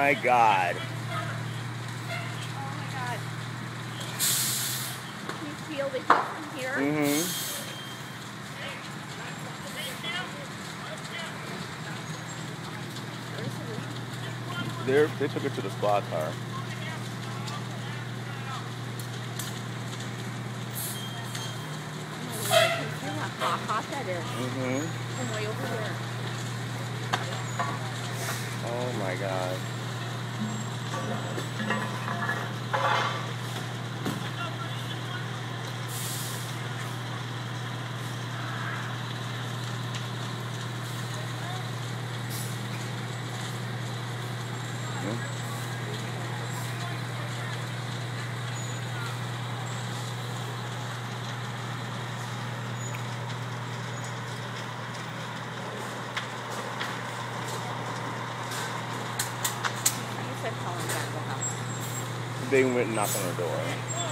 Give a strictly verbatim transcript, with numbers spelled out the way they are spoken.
my God. Oh my God. Can you feel the heat from here? Mm-hmm. They're, they took it to the squad car. Oh my Lord, can you feel how hot that is? Mm-hmm. From way over there. Oh my God. You said call him back to the house. They went and knocked on her door.